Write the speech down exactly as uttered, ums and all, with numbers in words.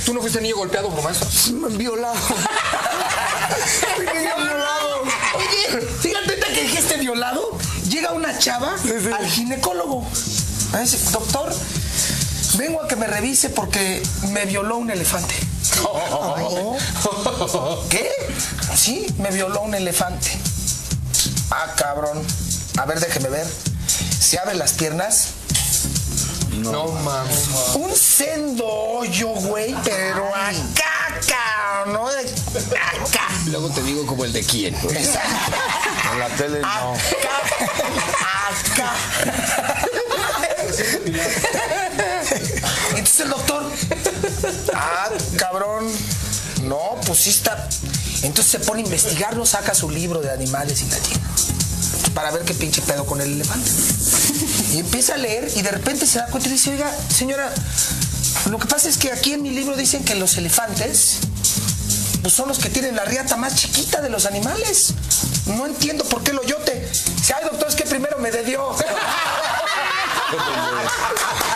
¿Tú no fuiste niño golpeado por maestro? Violado. Violado. Oye, fíjate que dijiste violado. Llega una chava sí, sí. al ginecólogo. Me dice, doctor, vengo a que me revise porque me violó un elefante. Oh. ¿Qué? Sí, me violó un elefante. Ah, cabrón. A ver, déjeme ver. ¿Se abren las piernas? No, no mames. Un sendo hoyo, güey, pero acá, cabrón, ¿no? De acá. Luego te digo como el de quién. Exacto. En la tele no. Acá. Acá. Entonces el doctor, ah, cabrón, no, pues sí está. Entonces se pone a investigarlo, saca su libro de animales y la tiene para ver qué pinche pedo con el elefante. Y empieza a leer y de repente se da cuenta y dice, oiga, señora, lo que pasa es que aquí en mi libro dicen que los elefantes pues son los que tienen la riata más chiquita de los animales. No entiendo por qué el hoyote. Si, ay, doctor, es que primero me dedió.